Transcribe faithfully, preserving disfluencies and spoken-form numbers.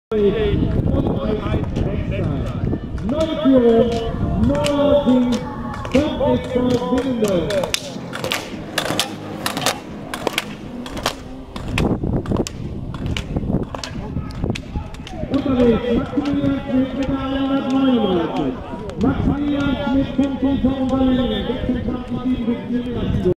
und ein Sechster. Neue Führung, neuer Team, Top-Export Winnende. Unterwegs Maximilian Schmidt mit der hundertneunundneunzig. Maximilian Schmidt kommt von Unterlängen, sechsundzwanzig Sieben bis